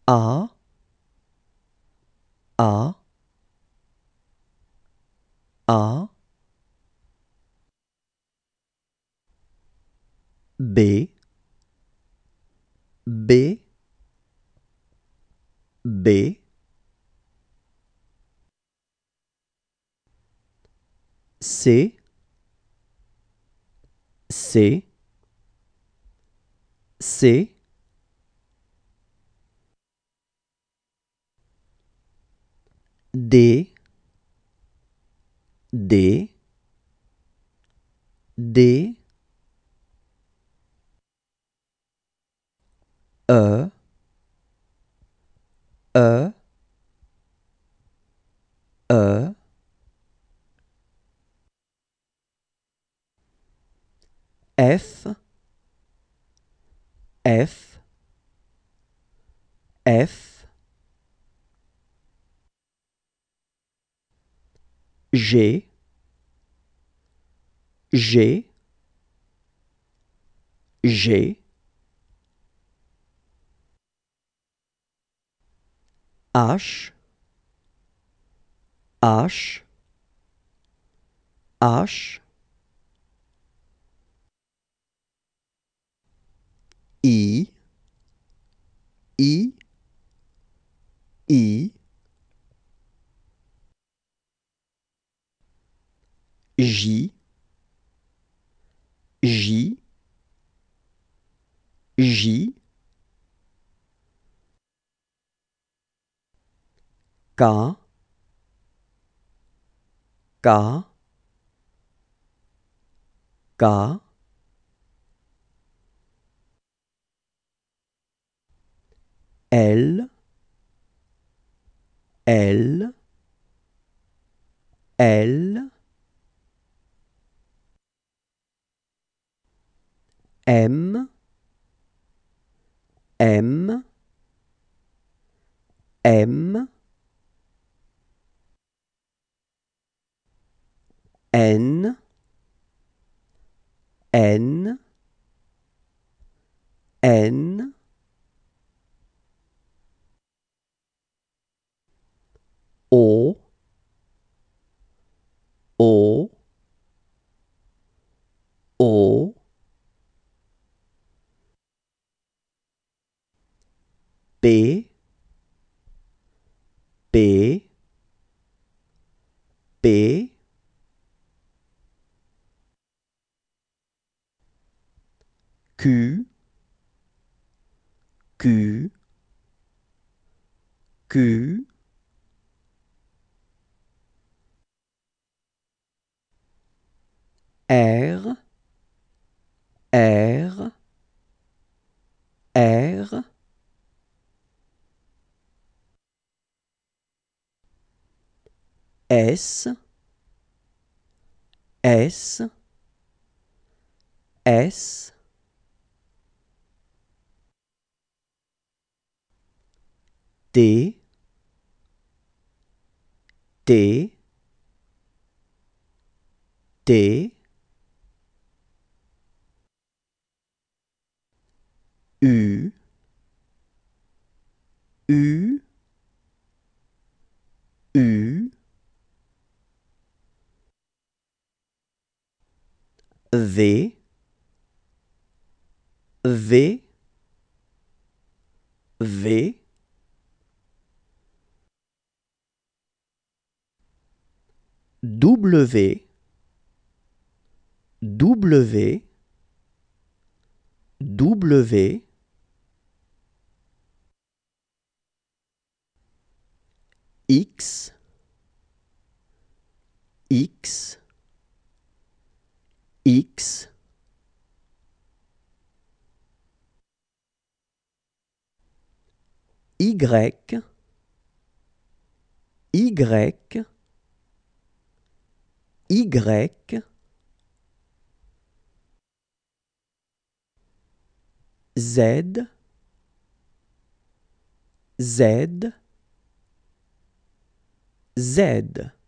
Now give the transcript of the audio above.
A, A, A, B, B, B, C, C, C, D, D, D, E, E, E, F, F, F, G, G, G, H, H, H, I, I, I, J, J, J, K, K, K, L, L, L, M, M, M, N, N, N, O, O, O, P, P, P, Q, Q, Q, R, R, R, S, S, S, T, T, T, U, U, U, V, V, V, W, W, W, X, X, X, Y, Y, Y, Z, Z, Z.